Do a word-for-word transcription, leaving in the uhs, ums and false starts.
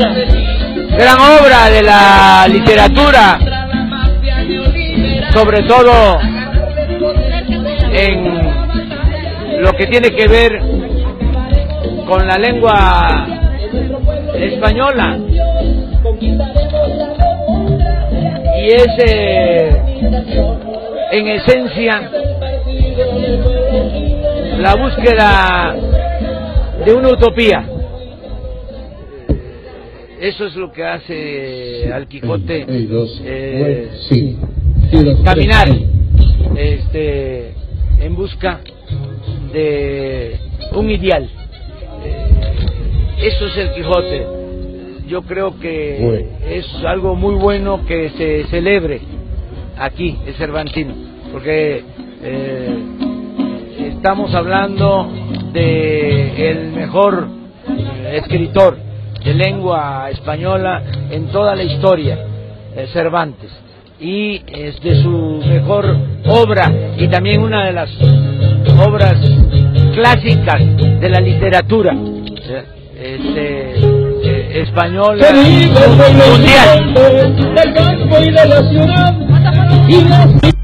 gran obra de la literatura, sobre todo en lo que tiene que ver con la lengua española, y es eh, en esencia la búsqueda de una utopía. Eso es lo que hace al Quijote eh, caminar este, en busca de un ideal. Eso es el Quijote. Yo creo que es algo muy bueno que se celebre aquí, el Cervantino, porque eh, estamos hablando de el mejor escritor de lengua española en toda la historia, eh, Cervantes, y es de su mejor obra y también una de las obras clásicas de la literatura eh, este, eh, española mundial. Del campo y de la ciudad.